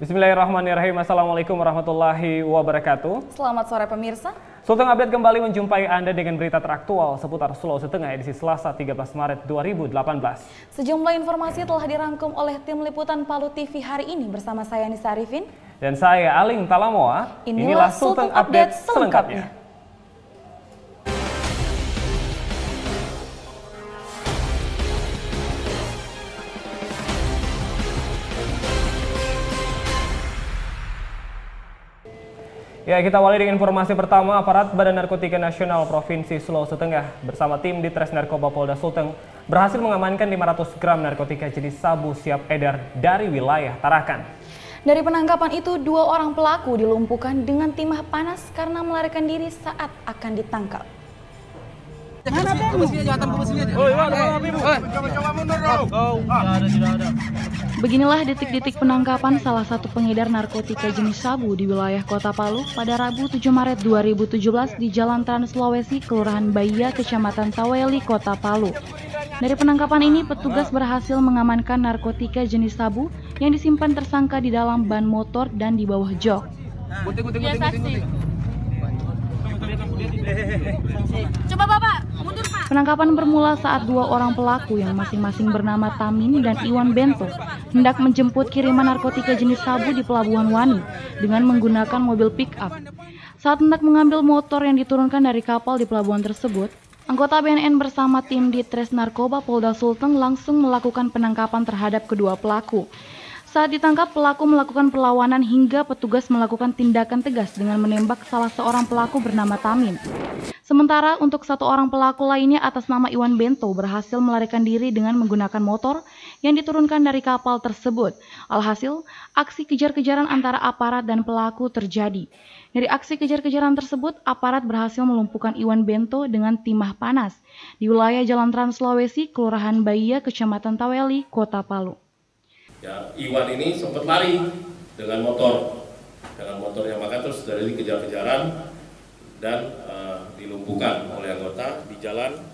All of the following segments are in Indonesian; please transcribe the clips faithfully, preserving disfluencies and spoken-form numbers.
Bismillahirrahmanirrahim. Assalamualaikum warahmatullahi wabarakatuh. Selamat sore pemirsa. Sultan Update kembali menjumpai Anda dengan berita teraktual seputar Sulawesi Tengah edisi Selasa tiga belas Maret dua ribu delapan belas. Sejumlah informasi telah dirangkum oleh tim liputan Palu T V hari ini bersama saya Nisa Arifin. Dan saya Aling Talamoa. Inilah, Inilah Sultan, Sultan Update selengkapnya. Ya, kita awali dengan informasi pertama. Aparat Badan Narkotika Nasional Provinsi Sulawesi Tengah bersama tim Ditres Narkoba Polda Sulteng berhasil mengamankan lima ratus gram narkotika jenis sabu siap edar dari wilayah Tarakan. Dari penangkapan itu, dua orang pelaku dilumpuhkan dengan timah panas karena melarikan diri saat akan ditangkap. Beginilah detik-detik penangkapan salah satu pengedar narkotika jenis sabu di wilayah Kota Palu pada Rabu tujuh Maret dua ribu tujuh belas di Jalan Trans Sulawesi, Kelurahan Baya, Kecamatan Taweli, Kota Palu. Dari penangkapan ini, petugas berhasil mengamankan narkotika jenis sabu yang disimpan tersangka di dalam ban motor dan di bawah jok. Coba Bapak, mundur Pak. Penangkapan bermula saat dua orang pelaku yang masing-masing bernama Tamin dan Iwan Bento hendak menjemput kiriman narkotika jenis sabu di Pelabuhan Wani dengan menggunakan mobil pick-up. Saat hendak mengambil motor yang diturunkan dari kapal di pelabuhan tersebut, anggota B N N bersama tim Ditres Narkoba Polda Sulteng langsung melakukan penangkapan terhadap kedua pelaku. Saat ditangkap, pelaku melakukan perlawanan hingga petugas melakukan tindakan tegas dengan menembak salah seorang pelaku bernama Tamin. Sementara untuk satu orang pelaku lainnya atas nama Iwan Bento berhasil melarikan diri dengan menggunakan motor yang diturunkan dari kapal tersebut. Alhasil, aksi kejar-kejaran antara aparat dan pelaku terjadi. Dari aksi kejar-kejaran tersebut, aparat berhasil melumpuhkan Iwan Bento dengan timah panas di wilayah Jalan Trans Sulawesi, Kelurahan Baya, Kecamatan Taweli, Kota Palu. Ya, Iwan ini sempat lari dengan motor, dengan motor yang maka terus dari kejar-kejaran dan uh, dilumpuhkan oleh anggota di jalan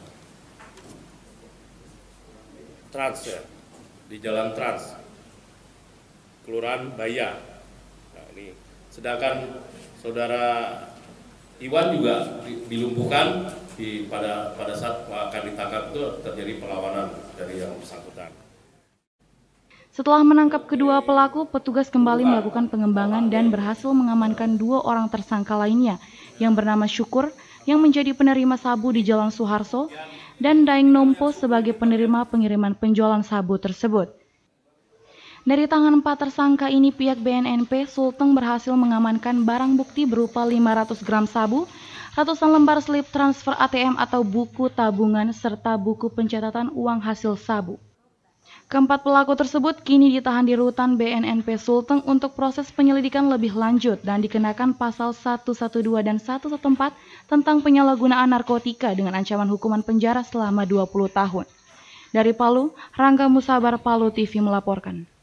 Trans ya, di jalan Trans, Kelurahan Baya. Nah, ini sedangkan saudara Iwan juga dilumpuhkan di pada pada saat akan ditangkap itu terjadi perlawanan dari yang bersangkutan. Setelah menangkap kedua pelaku, petugas kembali melakukan pengembangan dan berhasil mengamankan dua orang tersangka lainnya yang bernama Syukur yang menjadi penerima sabu di Jalan Suharso dan Daeng Nompo sebagai penerima pengiriman penjualan sabu tersebut. Dari tangan empat tersangka ini, pihak B N N P Sulteng berhasil mengamankan barang bukti berupa lima ratus gram sabu, ratusan lembar slip transfer A T M atau buku tabungan, serta buku pencatatan uang hasil sabu. Keempat pelaku tersebut kini ditahan di rutan B N N P Sulteng untuk proses penyelidikan lebih lanjut dan dikenakan pasal seratus dua belas dan seratus empat belas tentang penyalahgunaan narkotika dengan ancaman hukuman penjara selama dua puluh tahun. Dari Palu, Rangga Musabar, Palu T V melaporkan.